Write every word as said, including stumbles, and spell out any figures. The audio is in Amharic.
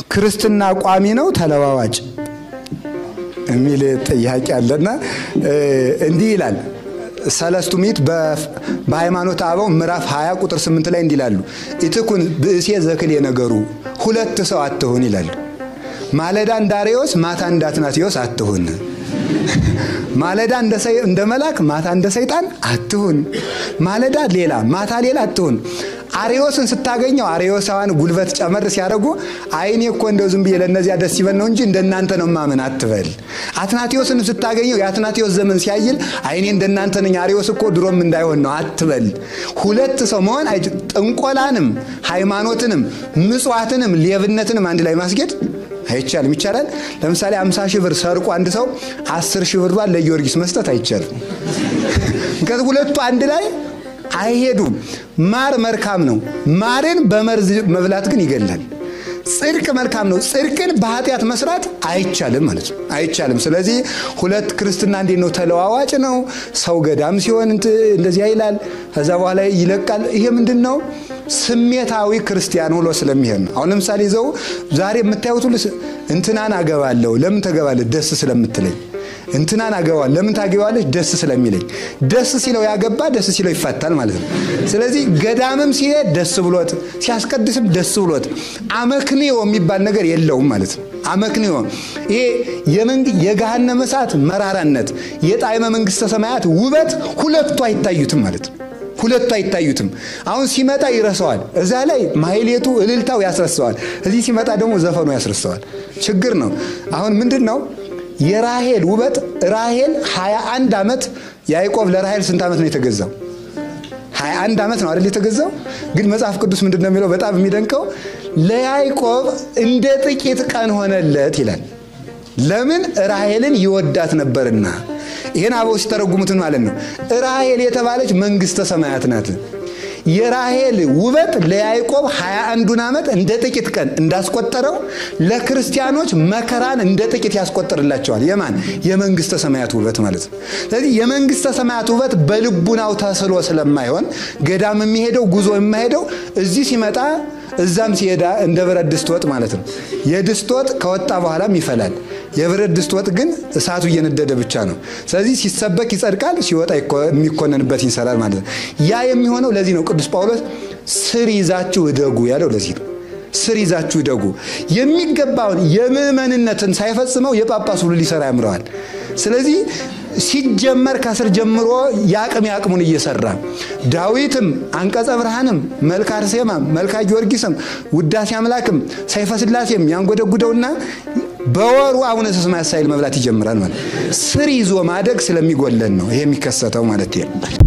ክርስትና ቋሚ ነው ተለዋዋጭ የሚል ጥያቄ አለና እንዲህ ይላል ሰለስቱ ምዕት በሃይማኖት አበው ምዕራፍ ሃያ ቁጥር ስምንት ላይ እንዲላሉ ኢትኩን ብእሴ ዘክል የነገሩ ሁለት ሰው አትሁን ይላል ማለዳ እንዳሪዮስ ማታ እንዳትናትዮስ አትሁን ማለዳ እንደ እንደ መላክ ማታ እንደ ሰይጣን አትሁን ማለዳ ሌላ ማታ ሌላ አትሁን አሪዮስን ስታገኘው አሪዮሳዋን ጉልበት ጨመር ሲያረጉ አይኔ እኮ እንደው ዝም ብዬ ለነዚያ ደስ ይበል ነው እንጂ እንደናንተ ነው ማመን አትበል አትናትዮስን ስታገኘው ያትናትዮስ ዘመን ሲያይል አይኔ እንደናንተ ነኝ አሪዮስ እኮ ድሮም እንዳይሆን ነው አትበል ሁለት ሰው መሆን ጥንቆላንም ሃይማኖትንም ምጽዋትንም ሌብነትንም አንድ ላይ ማስጌድ አይቻልም ይቻላል ለምሳሌ ሃምሳ ሺህ ብር ሰርቆ አንድ ሰው አስር ሺህ ብር ባለ ለጊዮርጊስ መስጠት አይቻልም ከዚህ ሁለቱ አንድ ላይ አይሄዱም ማር መልካም ነው ማርን በመርዝ መብላት ግን ይገላል ጽድቅ መልካም ነው ጽድቅን በኃጢያት መስራት አይቻልም ማለት ነው አይቻልም ስለዚህ ሁለት ክርስትና እንዴ ነው ተለዋዋጭ ነው ሰው ገዳም ሲሆን እንደዚህ ይላል ከዛ በኋላ ይለቃል ይሄ ምንድነው ስሜታዊ ክርስቲያን ሆሎ ስለሚሄድ ነው አሁን ለምሳሌ ዘው ዛሬ የምታዩት ሁሉ እንትናን አገባለሁ ለምን ተገባለ ደስ ስለምትለኝ እንትናን አገባለሁ ለምን ታገባለሽ ደስ ስለሚለኝ ደስ ሲለው ያገባ ደስ ሲለው ይፈታል ማለት ነው ስለዚህ ገዳምም ሲሄድ ደስ ብሎት ሲያስቀድስም ደስ ብሎት አመክንዮ የሚባል ነገር የለውም ማለት ነው አመክንዮ ይሄ የመንግ የገሃነመ እሳት መራራነት የጣይመ መንግስተ ሰማያት ውበት ሁለቱ አይታዩትም ማለት ነው ሁለቱ አይታዩትም አሁን ሲመጣ ይረሳዋል እዛ ላይ ማይሌቱ እልልታው ያስረሳዋል እዚህ ሲመጣ ደግሞ ዘፈኑ ያስረሳዋል ችግር ነው አሁን ምንድነው የራሄል ውበት ራሄል ሃያ አንድ አመት ያዕቆብ ለራሄል ስንት አመት ነው የተገዛው ሃያ አንድ አመት ነው አይደል የተገዛው ግን መጽሐፍ ቅዱስ ምንድነው የሚለው በጣም የሚደንቀው ለያዕቆብ እንደ ጥቂት ቀን ሆነለት ይላል ለምን ራሄልን ይወዳት ነበርና ይሄን አበው ሲተረጉሙት ማለት ነው ራሄል የተባለች መንግስተ ሰማያት ናት የራሄል ውበት ለያዕቆብ ሃያ አንድ አመት እንደ ጥቂት ቀን እንዳስቆጠረው ለክርስቲያኖች መከራን እንደ ጥቂት ያስቆጥርላቸዋል የማን የመንግስተ ሰማያት ውበት ማለት ነው ስለዚህ የመንግስተ ሰማያት ውበት በልቡናው ተስሎ ስለማይሆን ገዳም የሚሄደው ጉዞ የማይሄደው እዚህ ሲመጣ እዛም ሲሄዳ እንደ ብረት ድስት ወጥ ማለት ነው የድስት ወጥ ከወጣ በኋላም ይፈላል የብረት ድስት ወጥ ግን እሳቱ እየነደደ ብቻ ነው ስለዚህ ሲሰበክ ይጸድቃል ሲወጣ የሚኮነንበት ይሰራል ማለት ነው ያ የሚሆነው ለዚህ ነው ቅዱስ ጳውሎስ ስር ይዛችሁ እደጉ ያለው ለዚህ ነው ስር ይዛችሁ እደጉ የሚገባውን የምእመንነትን ሳይፈጽመው የጳጳስ ሁሉ ሊሰራ ያምረዋል ስለዚህ ሲጀመር ከስር ጀምሮ ያቅም ያቅሙን እየሰራ ዳዊትም አንቀጸ ብርሃንም መልካ አርሴማም መልካ ጊዮርጊስም ውዳሴ አምላክም ሰይፈ ስላሴም ያንጎደጉደውና በወሩ አቡነ ዘበሰማያት ሳይል መብላት ይጀምራል ማለት ስር ይዞ ማደግ ስለሚጎለን ነው ይሄ የሚከሰተው ማለት ነው